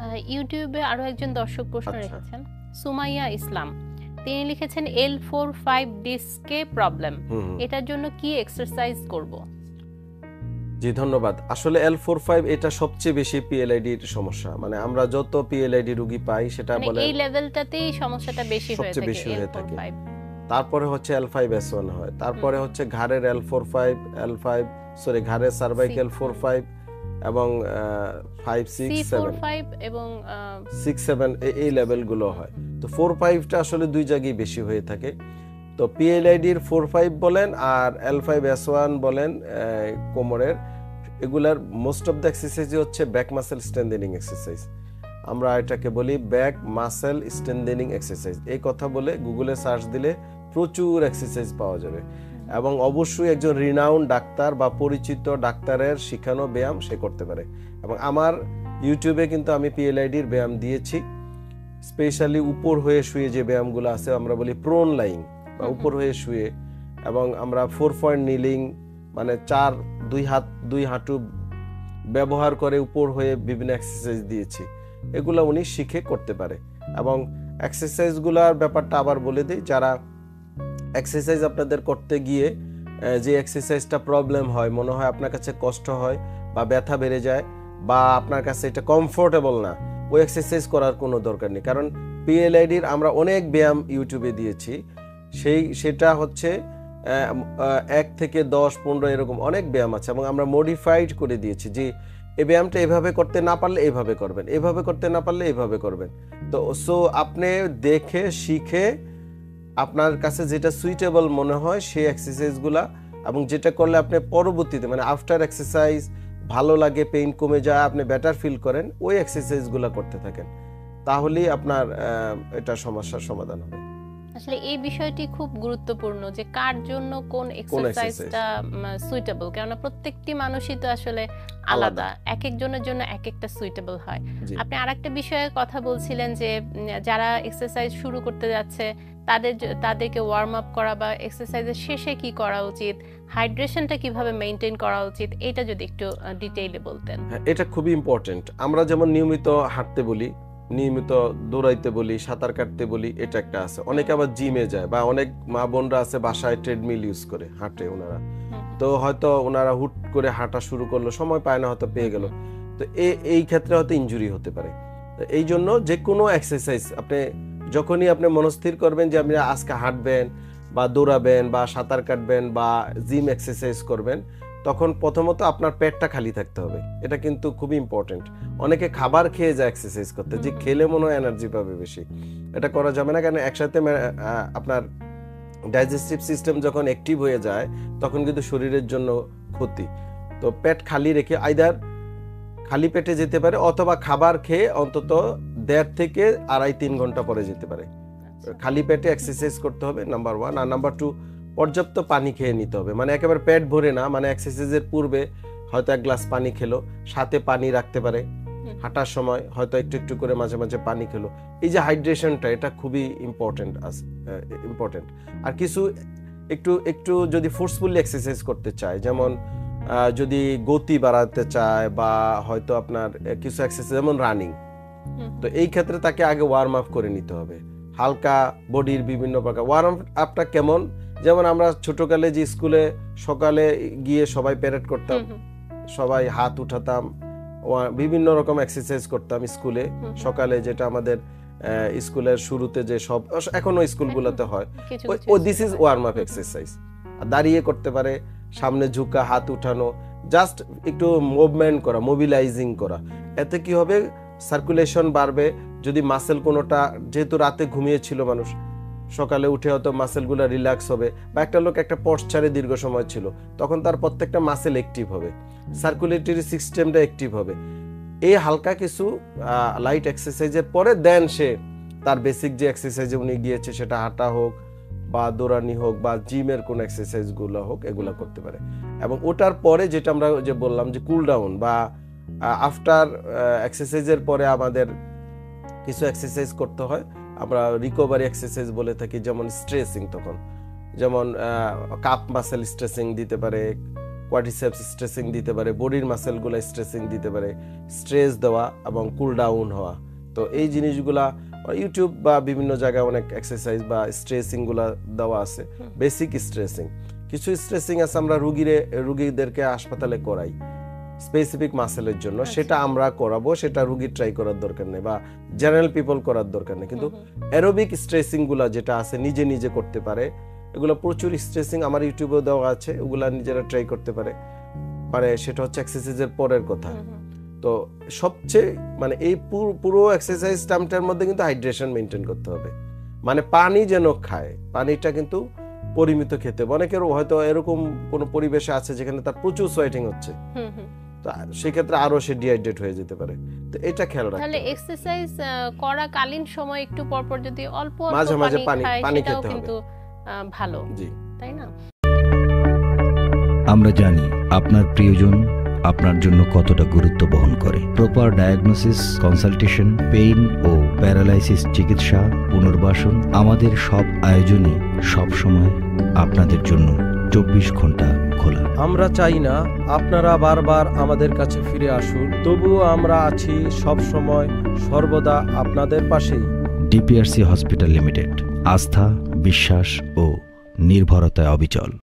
ইউটিউবে আরো একজন দর্শক প্রশ্ন রেখেছেন, সুমাইয়া ইসলাম। তিনি লিখেছেন L4-5 ডিস্কে প্রবলেম, এটার জন্য কি এক্সারসাইজ করব? জি ধন্যবাদ। আসলে L4-5 এটা সবচেয়ে বেশি PLID এর সমস্যা। মানে আমরা যত PLID রোগী পাই সেটা বলে এই লেভেলটাতেই সমস্যাটা বেশি হয়ে থাকে L4-5। তারপরে হচ্ছে L5S1 হয়, তারপরে হচ্ছে ঘাড়ের L4-5 ঘাড়ের সার্ভাইকাল 4-5 এবং 5-6-7 এবং 6-7 এই লেভেলগুলো হয়। তো 4-5টা আসলে দুই জায়গায় বেশি হয়ে থাকে। তো PLID এর 4-5 বলেন আর L5S1 বলেন কোমরের, এগুলার মোস্ট অফ দ্য এক্সারসাইজ হচ্ছে ব্যাক মাসেল স্ট্রেংথেনিং এক্সারসাইজ। আমরা এটাকে বলি ব্যাক মাসেল স্ট্রেংথেনিং এক্সারসাইজ। এই কথা বলে গুগলে সার্চ দিলে প্রচুর এক্সারসাইজ পাওয়া যাবে এবং অবশ্যই একজন রিনাউন্ড ডাক্তার বা পরিচিত ডাক্তারের শিখানো ব্যায়াম সে করতে পারে। এবং আমার ইউটিউবে কিন্তু আমি PLID এর ব্যায়াম দিয়েছি, স্পেশালি উপর হয়ে শুয়ে যে ব্যায়ামগুলো আছে, আমরা বলি প্রোন লাইং বা উপর হয়ে শুয়ে, এবং আমরা 4 পয়েন্ট নিলিং মানে দুই হাঁটু ব্যবহার করে উপর হয়ে বিভিন্ন এক্সারসাইজ দিয়েছি। এগুলো উনি শিখে করতে পারে। এবং এক্সারসাইজগুলোর ব্যাপারটা আবার বলে দিই, যারা এক্সারসাইজ আপনাদের করতে গিয়ে যে এক্সারসাইজটা প্রবলেম হয়, মনে হয় আপনার কাছে কষ্ট হয় বা ব্যথা বেড়ে যায় বা আপনার কাছে এটা কমফোর্টেবল না, ওই এক্সারসাইজ করার কোনো দরকার নেই। কারণ PLID এর আমরা অনেক ব্যায়াম ইউটিউবে দিয়েছি, সেটা হচ্ছে 1 থেকে 10-15 এরকম অনেক ব্যায়াম আছে এবং আমরা মডিফাইড করে দিয়েছি যে এই ব্যায়ামটা এভাবে করতে না পারলে এইভাবে করবেন, এভাবে করতে না পারলে এইভাবে করবেন। তো সো আপনি দেখে শিখে আপনার কাছে যেটা সুইটেবল মনে হয় সেই এক্সারসাইজগুলা, এবং যেটা করলে আপনি পরবর্তীতে মানে আফটার এক্সারসাইজ ভালো লাগে, পেইন কমে যায়, আপনি বেটার ফিল করেন, ওই এক্সারসাইজগুলো করতে থাকেন, তাহলেই আপনার এটা সমস্যার সমাধান হবে। আসলে এই বিষয়টি খুব গুরুত্বপূর্ণ যে কার জন্য কোন এক্সারসাইজটা সুইটেবল, কারণ প্রত্যেকটি মানুষই তো আসলে আলাদা, এক একজনের জন্য এক একটা সুইটেবল হয়। আপনি আরেকটা বিষয়ে কথা বলছিলেন যে যারা এক্সারসাইজ শুরু করতে যাচ্ছে তাদেরকে ওয়ার্ম আপ করা বা এক্সারসাইজের শেষে কি করা উচিত, হাইড্রেশনটা কিভাবে মেইনটেইন করা উচিত, এটা যদি একটু ডিটেইলে বলতেন। এটা খুবই ইম্পর্টেন্ট। আমরা যেমন নিয়মিত হাঁটতে বলি, নিয়মিত দৌড়াইতে বলি, সাঁতার কাটতে বলি, এটা একটা আছে। অনেকে আবার জিমে যায় বা অনেক মা বোনরা আছে বাসায় ট্রেডমিল ইউজ করে হাঁটে ওনারা। তো হয়তো ওনারা হুট করে হাঁটা শুরু করলো, সময় পায় না, হয়তো পেয়ে গেল, তো এই ক্ষেত্রে হয়তো ইনজুরি হতে পারে। এই জন্য যে কোনো এক্সারসাইজ যখনই আপনি মনস্থির করবেন যে আপনি আজকে হাঁটবেন বা দৌড়াবেন বা সাঁতার কাটবেন বা জিম এক্সারসাইজ করবেন, তখন প্রথমত আপনার পেটটা খালি থাকতে হবে। এটা কিন্তু খুবই ইম্পর্টেন্ট। অনেকে খাবার খেয়ে যায় এক্সারসাইজ করতে, যে খেলে মনে হয় এনার্জি পাবে বেশি, এটা করা যাবে না। কারণ একসাথে আপনার ডাইজেস্টিভ সিস্টেম যখন অ্যাক্টিভ হয়ে যায় তখন কিন্তু শরীরের জন্য ক্ষতি। তো পেট খালি রেখে আইদার খালি পেটে যেতে পারে অথবা খাবার খেয়ে অন্তত 1.5 থেকে 2.5-3 ঘন্টা পরে যেতে পারে। খালি পেটে এক্সারসাইজ করতে হবে, নাম্বার 1। আর নাম্বার 2, পর্যাপ্ত পানি খেয়ে নিতে হবে। মানে একেবারে পেট ভরে না, মানে এক্সারসাইজের পূর্বে হয়তো 1 গ্লাস পানি খেলো, সাথে পানি রাখতে পারে, হাঁটার সময় হয়তো একটু একটু করে মাঝে মাঝে পানি খেলো। এই যে হাইড্রেশনটা, এটা খুবই ইম্পর্টেন্ট। আর কিছু একটু যদি ফোর্সফুলি এক্সারসাইজ করতে চায়, যেমন যদি গতি বাড়াতে চায় বা হয়তো আপনার কিছু এক্সারসাইজ যেমন রানিং, তো এই ক্ষেত্রে তাকে আগে ওয়ার্ম আপ করে নিতে হবে। হালকা বডির বিভিন্ন প্রকার ওয়ার্ম আপটা কেমন, যেমন আমরা ছোটকালে যে স্কুলে সকালে গিয়ে সবাই প্যারেড করতাম, সবাই হাত উঠাতাম, বিভিন্ন রকম এক্সারসাইজ করতাম স্কুলে সকালে, যেটা আমাদের স্কুলের শুরুতে যে সব এখনো স্কুলগুলোতে হয়, this is warm up exercise. দাঁড়িয়ে করতে পারে, সামনে ঝুঁকা, হাত উঠানো, জাস্ট একটু মুভমেন্ট করা, মোবিলাইজিং করা। এতে কি হবে, সার্কুলেশন বাড়বে। যদি মাসেল কোনোটা, যেহেতু রাতে ঘুমিয়েছিল মানুষ, সকালে উঠে হয়তো মাসেলগুলো রিল্যাক্স হবে, বা একটা লোক একটা পশ্চারে দীর্ঘ সময় ছিল, তখন তার প্রত্যেকটা মাসেল অ্যাক্টিভ হবে, সার্কুলেটরি সিস্টেমটা অ্যাক্টিভ হবে। এই হালকা কিছু লাইট এক্সারসাইজের পরে দেন সে তার বেসিক যে এক্সারসাইজে উনি গিয়েছে, সেটা হাঁটা হোক বা দৌড়ানি হোক বা জিমের কোন এক্সারসাইজগুলো হোক, এগুলো করতে পারে। এবং ওটার পরে যেটা আমরা যে বললাম যে কুল ডাউন বা আফটার এক্সারসাইজের পরে আমাদের কিছু এক্সারসাইজ করতে হয়, আমরা রিকভারি এক্সারসাইজ বলে থাকি, যেমন স্ট্রেসিং। তখন যেমন কাপ মাসেল স্ট্রেসিং দিতে পারে, কোয়াড্রিসেপস স্ট্রেচিং দিতে পারে, বডির মাসেলগুলো স্ট্রেচিং দিতে পারে, স্ট্রেস দেওয়া এবং কুল ডাউন হওয়া। তো এই জিনিসগুলা ইউটিউব বা বিভিন্ন জায়গায় অনেক এক্সারসাইজ বা স্ট্রেচিং গুলা দেওয়া আছে, বেসিক স্ট্রেচিং। কিছু স্ট্রেচিং আছে আমরা রুগীদেরকে হাসপাতালে করাই স্পেসিফিক মাসেলের জন্য, সেটা আমরা করাবো, সেটা রুগী ট্রাই করার দরকার নেই বা জেনারেল পিপল করার দরকার নেই। কিন্তু অ্যারোবিক স্ট্রেচিং গুলা যেটা আছে নিজে নিজে করতে পারে, এগুলো প্রচুর স্ট্রেচিং আমার ইউটিউবেও দেওয়া আছে, ওগুলা নিজেরা ট্রাই করতে পারে। সেটা হচ্ছে এক্সারসাইজের পরের কথা। তো সবচেয়ে মানে এই পুরো এক্সারসাইজ টাইমটার মধ্যে কিন্তু হাইড্রেশন মেনটেন করতে হবে, মানে পানি যেন খায়, পানিটা কিন্তু পরিমিত খেতে হবে। অনেকের হয়তো এরকম কোন পরিবেশে আছে যেখানে তার প্রচুর সোয়েটিং হচ্ছে, তো সেক্ষেত্রে আরো সে ডিহাইড্রেট হয়ে যেতে পারে। তো এটা খেয়াল রাখতে হবে। তাহলে এক্সারসাইজ করাকালীন সময় একটু পর পর যদি অল্প মাঝে মাঝে পানি খেতে হবে, কিন্তু ভালো, তাই না? আমরা জানি আপনার প্রিয়জন আপনার জন্য কতটা গুরুত্ব বহন করে। প্রপার ডায়াগনোসিস, কনসালটেশন, পেইন ও প্যারালাইসিস চিকিৎসা, পুনর্বাসন, আমাদের সব আয়োজনই সব সময় আপনাদের জন্য 24 ঘন্টা খোলা। আমরা চাই না আপনারা বারবার আমাদের কাছে ফিরে আসুন, তবুও আমরা আছি সব সময় সর্বদা আপনাদের পাশেই। ডিপিআরসি হসপিটাল লিমিটেড, আস্থা, বিশ্বাস ও নির্ভরতায় অবিচল।